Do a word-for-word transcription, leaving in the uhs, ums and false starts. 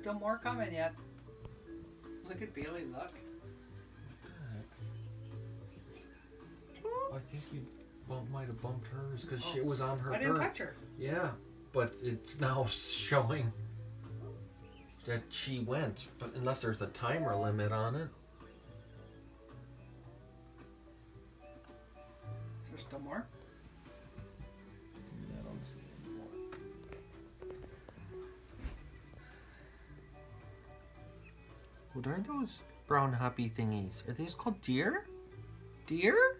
no more coming yet. Look at Bailey, look. I think you bump, might have bumped hers because Oh. it was on her I didn't turn. touch her. Yeah, but it's now showing that she went, but unless there's a timer limit on it. Is there still more? I don't see any more. What are those brown happy thingies? Are these called deer? Deer?